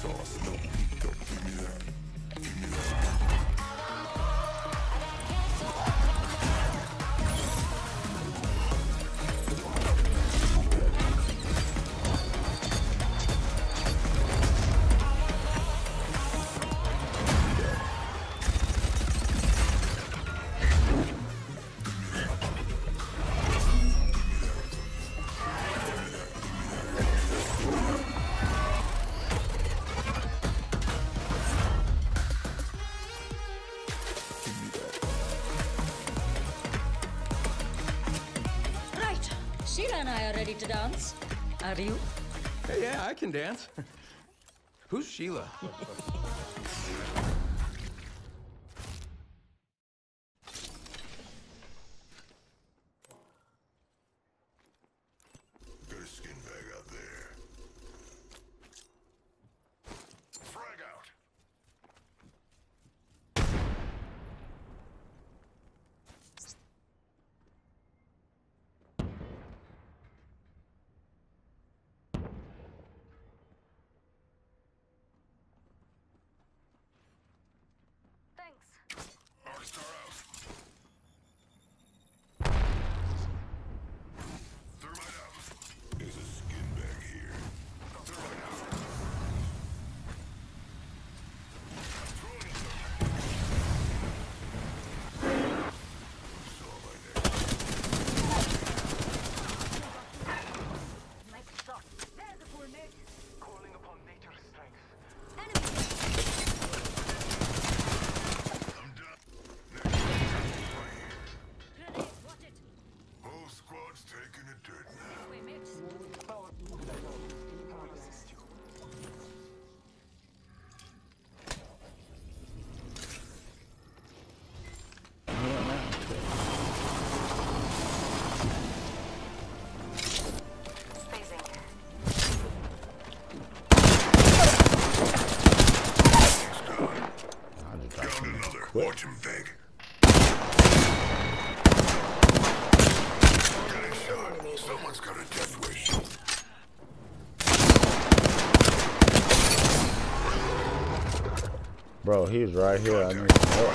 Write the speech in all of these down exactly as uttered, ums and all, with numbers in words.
sauce. No pico. Give me that. Give me that. Sheila and I are ready to dance. Are you? Hey, yeah, I can dance. Who's Sheila? Got a skin bag out there. Frag out. Star out. Thermite out. There's a skin bag here. Thermite out. Throwing a thermite. Saw my neck. Nice shot. There's the poor mate. Calling upon nature's strength. Enemy. Taking a dirt now. Wait, mate. Found another. Watch him beg. Someone's got a death wish. Bro, he's right here. I need some help.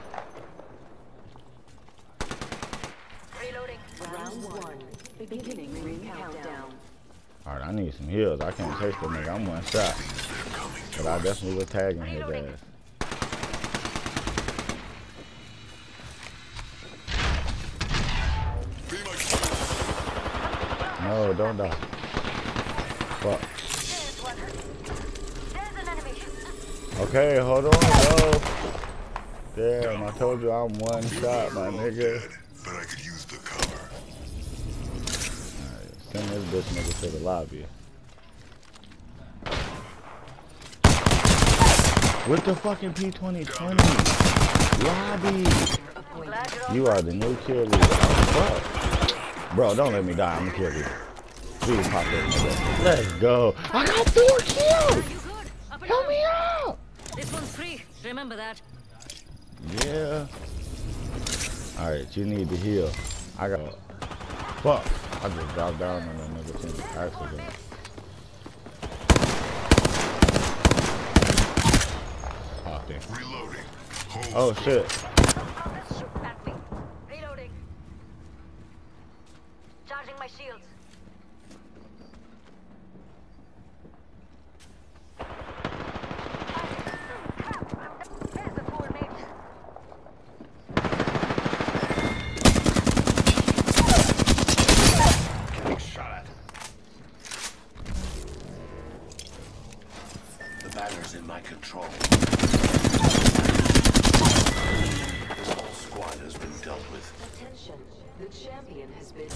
Reloading. Round one. Beginning ring countdown. Alright, I need some heals. I can't chase the nigga. I'm one shot. But I definitely was tagging his ass. No, don't die. Fuck. Okay, hold on, bro. Damn, I told you I'm one shot, my nigga. But I could use the cover. Alright, send this bitch nigga to the lobby. With the fucking P twenty twenty. Lobby. You are the new kill leader. Oh, fuck. Bro, don't let me die. I'm gonna kill you. Please pop this nigga. Let's go. I got four kills. Help me out. This one's free. Remember that. Yeah. Alright, you need to heal. I got. Fuck. I just dropped down on that nigga since accident. Popped in. Reloading. Oh shit. Reloading. Charging my shields. There's the poor mate. Getting shot at. The banner's in my control. This whole squad has been dealt with. Attention. The champion has been.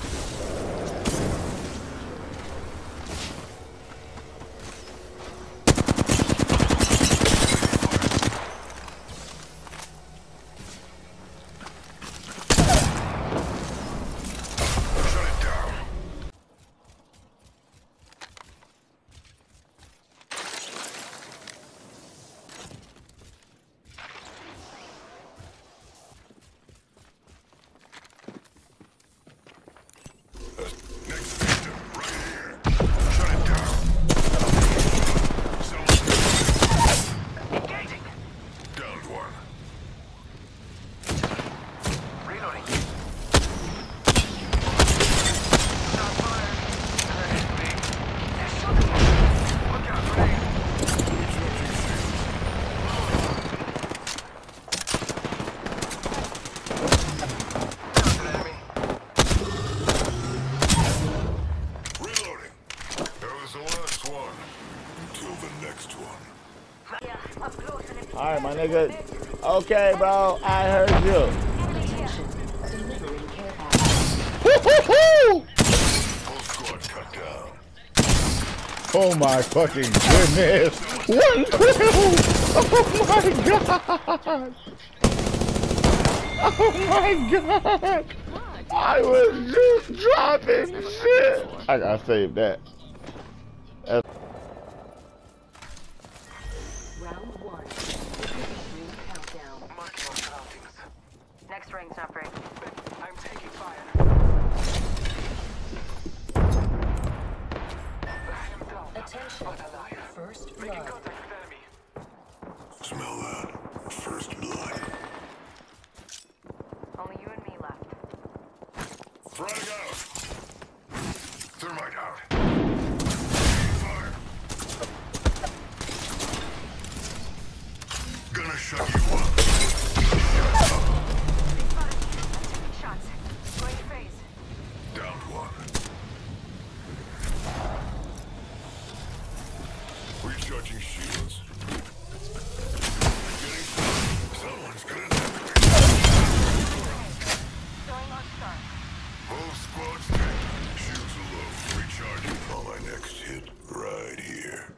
next one. Yeah, up close and in- Alright, my nigga. Okay, bro. I heard you. Enemy here. Delivering care package. Woo-hoo-hoo! Whole squad cut down. Oh my fucking goodness. one kill! Oh my god! Oh my god! I was just dropping shit! I gotta save that. That's Round one. Beginning ring countdown. Marking our surroundings. Next ring's not break. I'm taking fire. I am down. Attention. But alive. First Making blood. contact with enemy. Smell that. First blood. Only you and me left. Frag out. Thermite out. Fire. Gonna shut you up. Shots. Going to phase. Down one. Recharging shields. Getting shot. Someone's gonna navigate. Going on start. Whole squad's dead. Shields are low. Recharging. On my next hit, right here.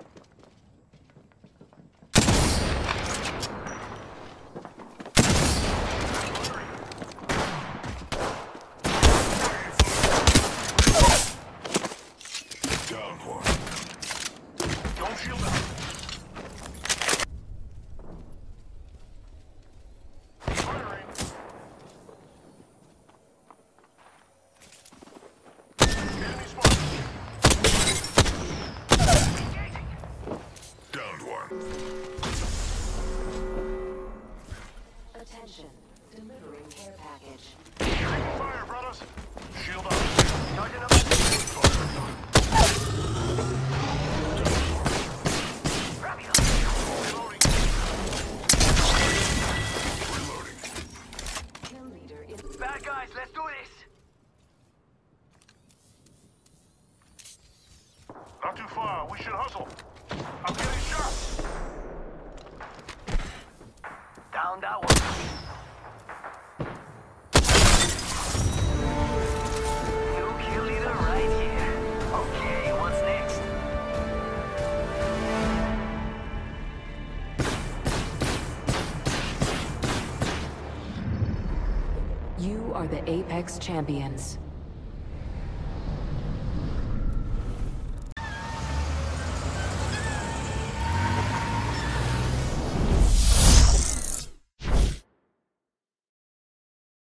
Down one. Don't shield up. Firing. Enemy spotted. Engaging. Down one. Attention. Delivering care package. Taking fire, brothers. Shield up. Charging up. Grabbing up. Reloading. Reloading. Kill leader in. Bad guys, let's do this. Not too far. We should hustle. I'm getting shot. Down that one. New kill leader right here. Okay, what's next? You are the Apex Champions.